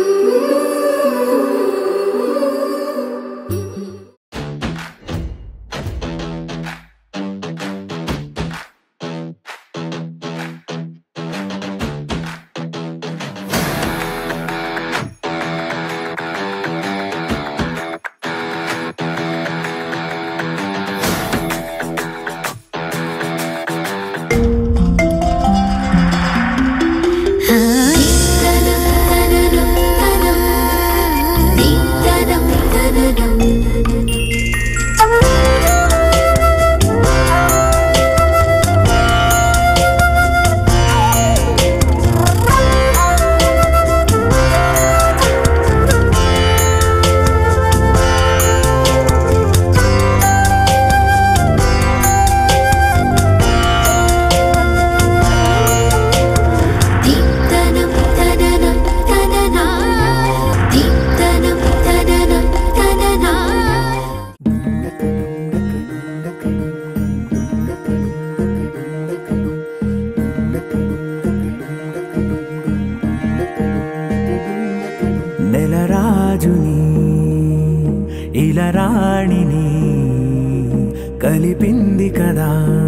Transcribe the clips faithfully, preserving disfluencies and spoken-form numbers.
రాణిని కలిపింది కదా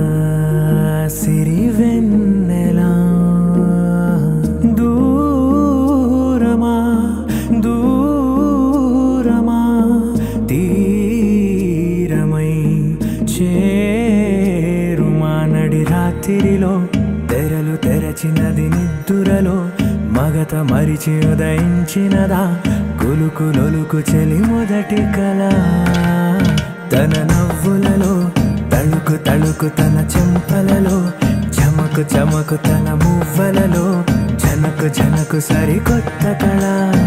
సిరివెన్నెలా దూరమా దూరమా తీరమై చేరుమా నడి రాత్రిలో తెరలు తెరచినది నిద్దురలో మగత మరిచి ఉదయించినదా కులుకు లొలుకు చెలి మొదటి కళ తన నవ్వులలో తళుకు తళుకు తన చెంపలలో చమకు చమకు తన మువ్వలలో జనకు జనకు సరికొత్త కళ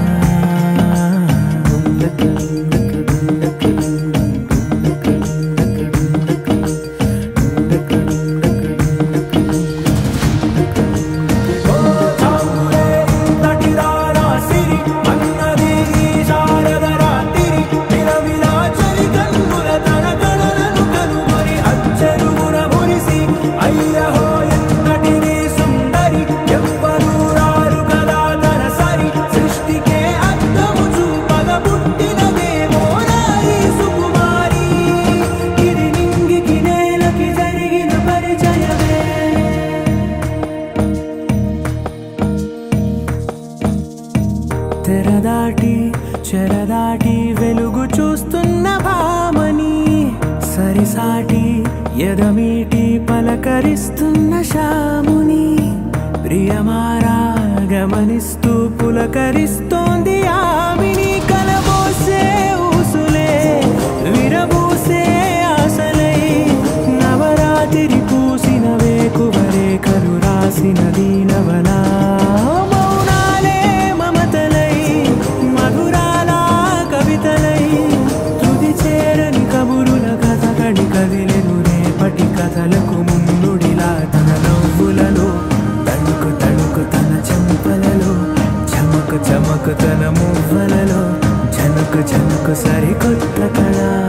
తెరదాటి చెరదాటి వెలుగు చూస్తున్న భామని సరిసాటి ఎదమీటి పలకరిస్తున్న శాముని ప్రియమారా గమనిస్తూ పులకరిస్తోంది ఆవిని కలబోసే ఊసులే విరబూసే ఆశలై నవరాత్రి పూసిన వేకువరేఖలు రాసిన దీనవలా కథలకు ముందుడిలా తన నవ్వులలో తణుకు తణుకు తన చెంపలలో చమకు చమకు తన మువ్వలలో జనకు జనకు సరికొత్త కళ